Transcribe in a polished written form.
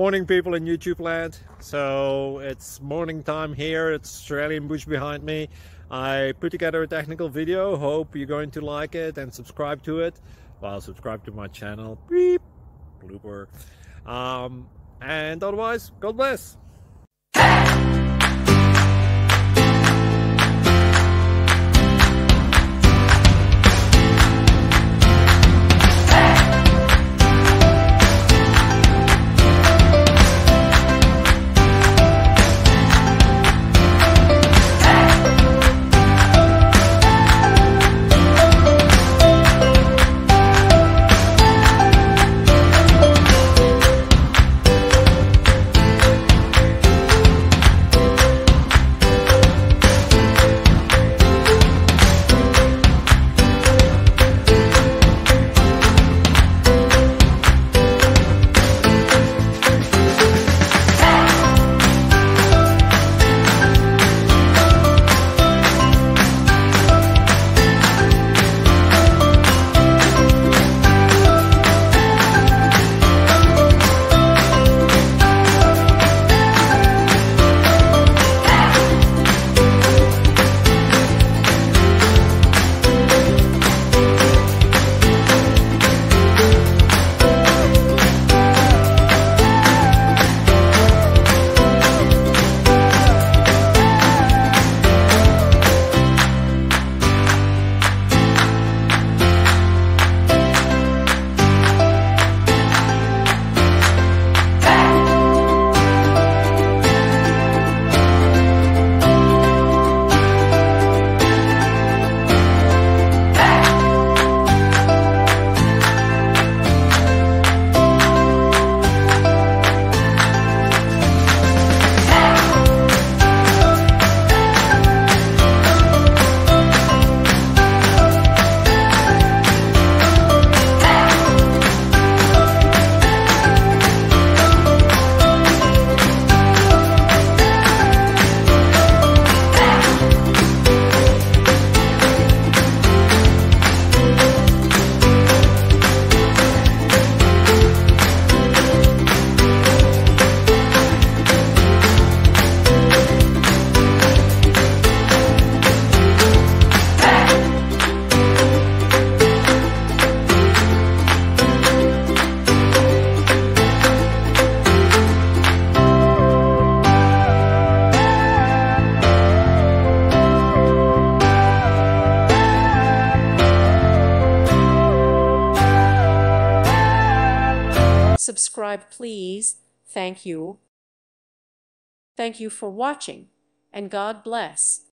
Morning people in YouTube land. So it's morning time here. It's Australian bush behind me. I put together a technical video. Hope you're going to like it and subscribe to it. Well, subscribe to my channel. Beep. Blooper. And otherwise, God bless. Subscribe, please. Thank you. Thank you for watching, and God bless.